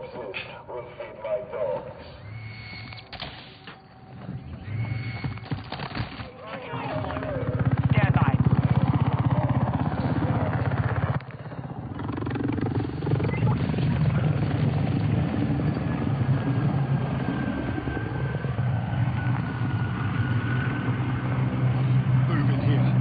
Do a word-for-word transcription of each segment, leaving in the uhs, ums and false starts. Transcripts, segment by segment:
soup will feed my dogs. Stand by. Move in here.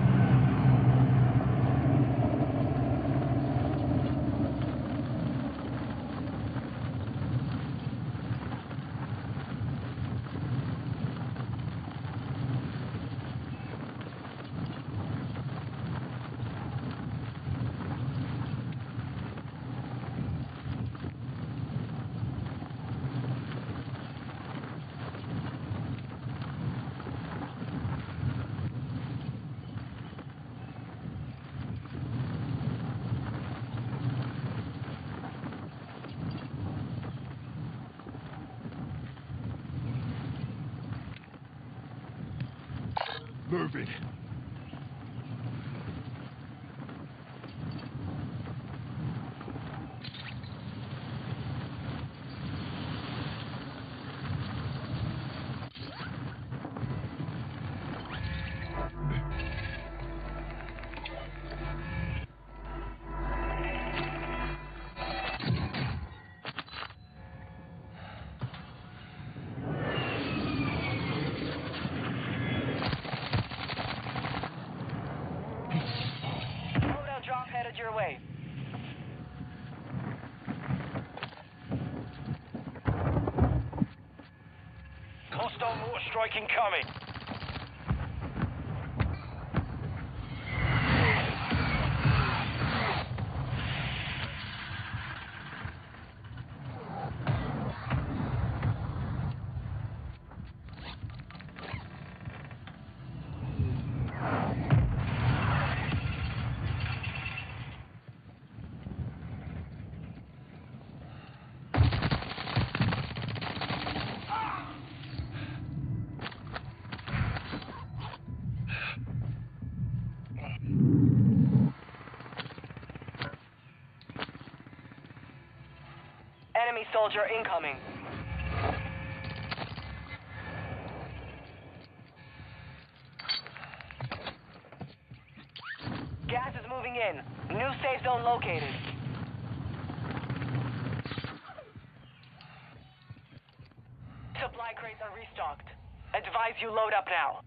Moving. Drop headed your way. Hostile mortar strike incoming. Enemy soldier incoming. Gas is moving in. New safe zone located. Supply crates are restocked. Advise you load up now.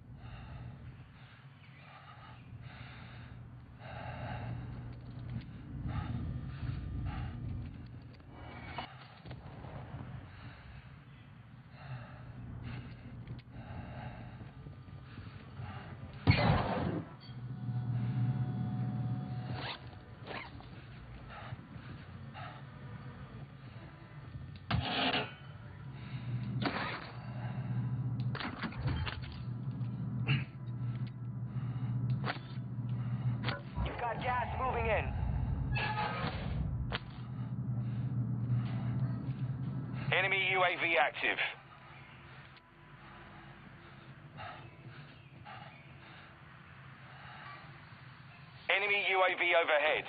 Gas moving in. Enemy U A V active. Enemy U A V overhead.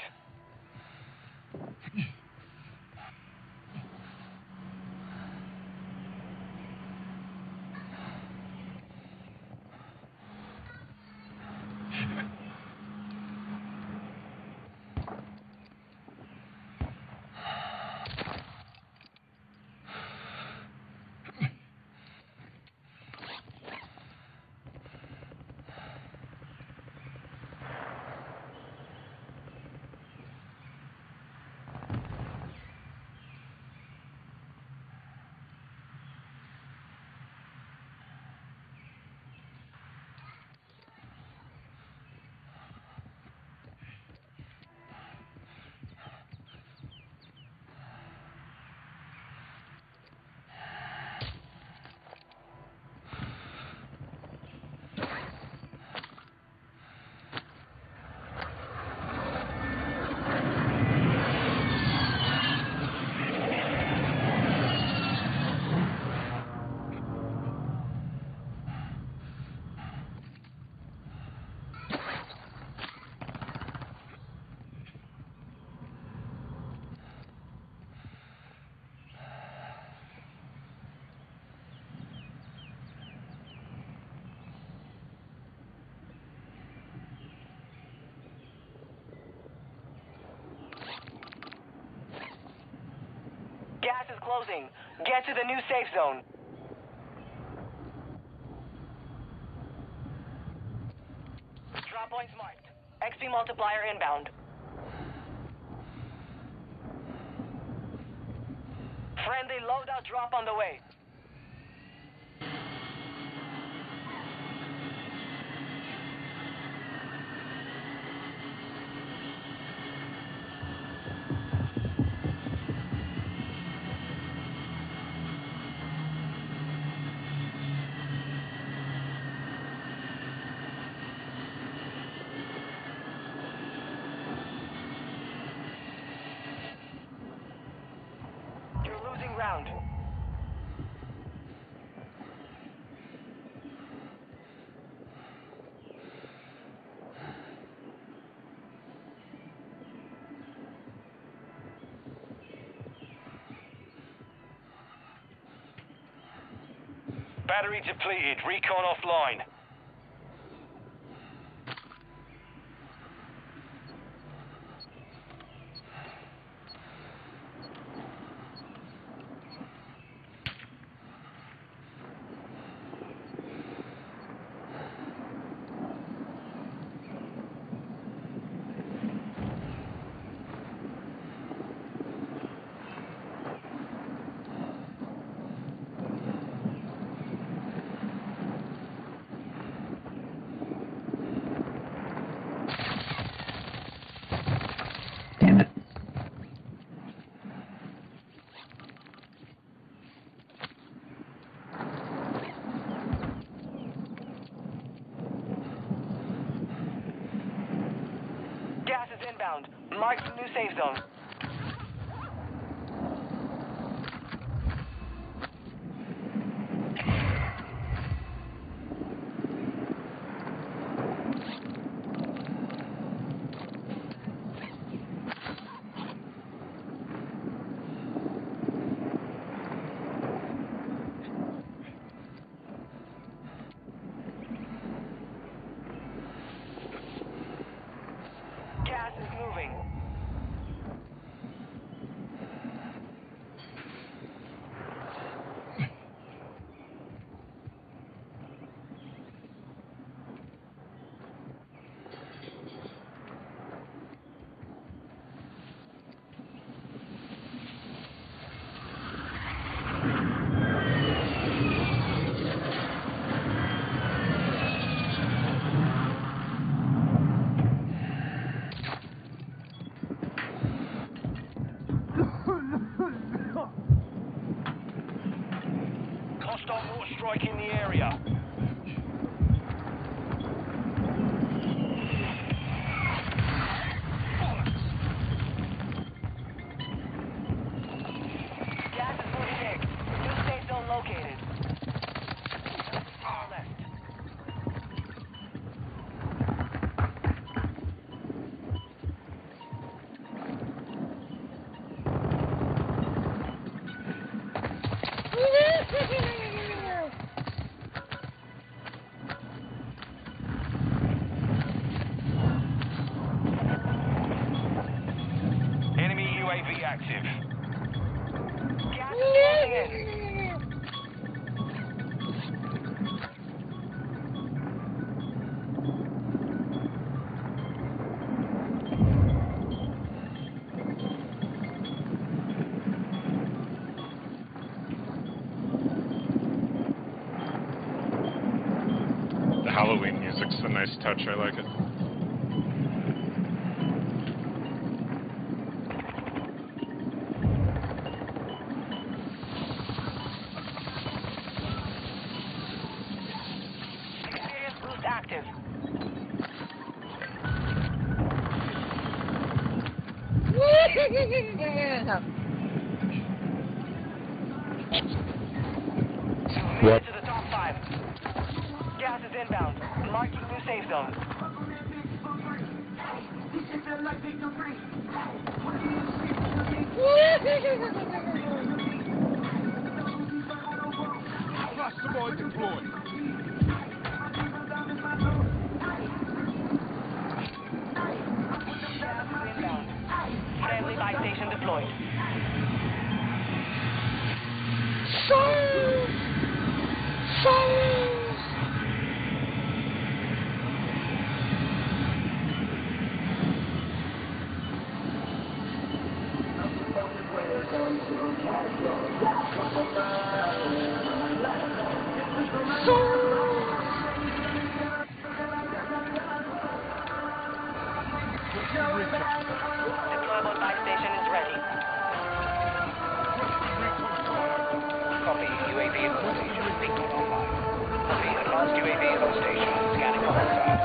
closing. Get to the new safe zone. Drop points marked. X P multiplier inbound. Friendly loadout drop on the way. Round. Battery depleted. Recon offline. Gas is inbound. Mark the new safe zone. Gas is moving. Hostile mortar strike in the area. Gas is moving in. New safe zone located. Far left. Enemy U A V active. Gas is closing in. The Halloween music's a nice touch, I like it. Experience boost active. What? To the top five. Gas is inbound. Marking new safe zone. Cluster boy deployed. Gas is inbound. Friendly buy station deployed. V is on station. Signal online. Copy. Advanced U A V is on station. Scanning for hostiles.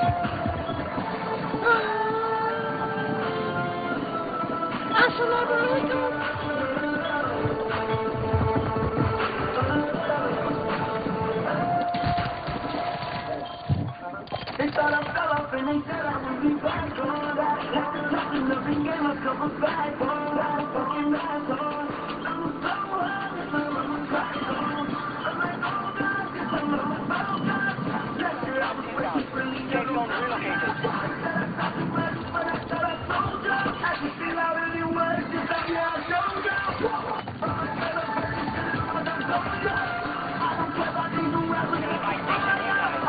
They thought I fell off and they said I would be back on that. Nothing up and gave a couple back on that. Fucking back on. I'm so high, I'm back on. I'm like, oh God, this I'm on my phone. Last year I was waiting for me. Safe zone relocated. But I thought I told ya. I could feel how it really was. Just like yeah, I showed ya. I don't care about these new rappers. Nearby station incoming.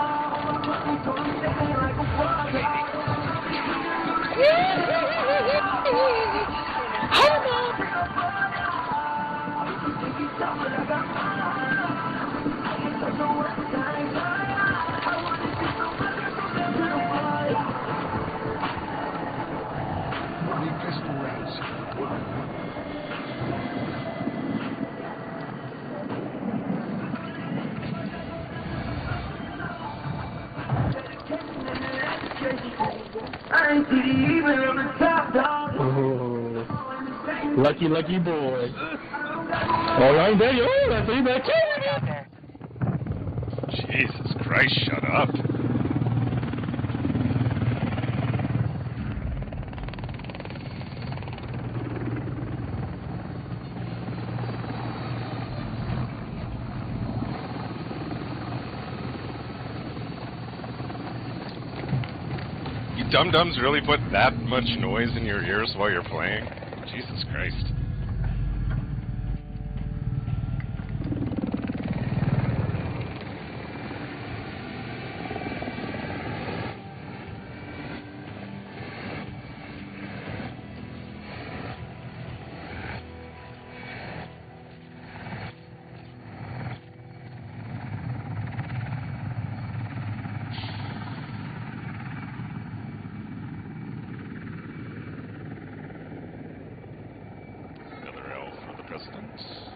Need pistol rounds. I ain't see the evil on the top dog. Oh, lucky, lucky boy. All right, there you are. That's you back Out there. Jesus Christ, shut up. You dum-dums really put that much noise in your ears while you're playing? Jesus Christ. Another L for the president.